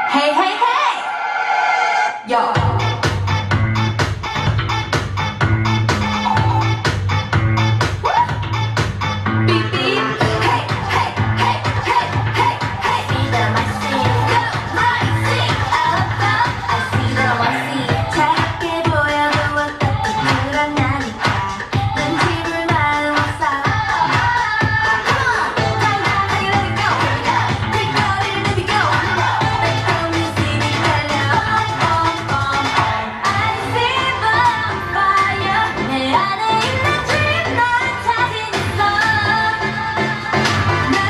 Hey, hey, hey! Yo! Beep, beep. Hey, hey, hey, hey, hey, hey. See them, I see. Go, rising above. I see them, I see. 작게 보여도 어떻게 드러나니까 눈치를 많이 못 써. 당당하게 let it go. 내 거리를 let it go. 매끄러운 미신이 달려. I see bonfire. 내 안에 있는 dream 난 자신 있어. 날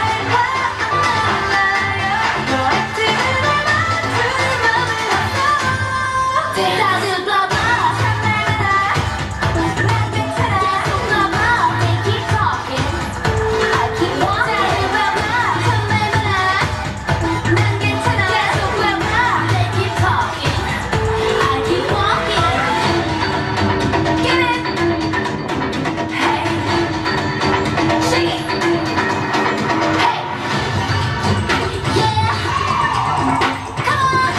화나요. 너의 틈을 맞추며 불렀어. 다시 불러봐. 참날마다 난 괜찮아. 계속 불러봐. They keep talking. I keep walking. 다시 불러봐. 참날마다 난 괜찮아. 계속 불러봐. They keep talking. I keep walking. Get it. Hey. Shake it. Hey. Yeah. Come on.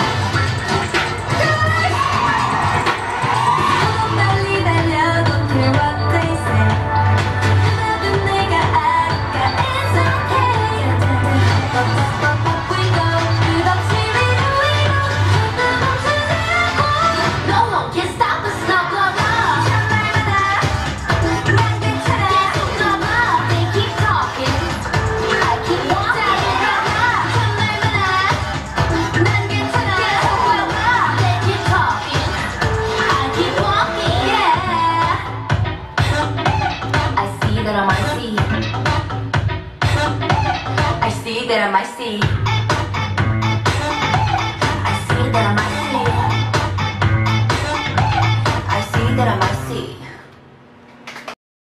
너무 빨리 달려도 care what they say. 누나도 내가 아까 it's okay. Up we go. 끝없이 위로 위로. 절대 멈추지 않고. No one can stop us now. Blah blah. 참말마다 난 괜찮아. 계속 들어봐. They keep talking. I keep walking. 참말마다 난 괜찮아. 계속 들어봐. They keep talking. I keep walking. Yeah. I see that I might see. I see that I might see. I see that I might see. I see that I might see.